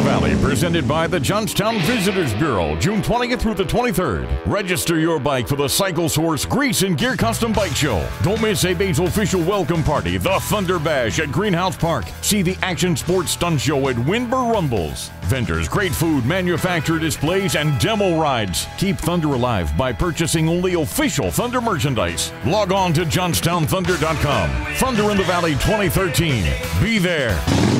Valley, presented by the Johnstown Visitors Bureau, June 20th through the 23rd. Register your bike for the Cycle Source Grease and Gear Custom Bike Show. Don't miss AB's official welcome party, the Thunder Bash at Greenhouse Park. See the Action Sports Stunt Show at Winber Rumbles. Vendors, great food, manufacturer displays, and demo rides. Keep Thunder alive by purchasing only official Thunder merchandise. Log on to JohnstownThunder.com. Thunder in the Valley 2013. Be there.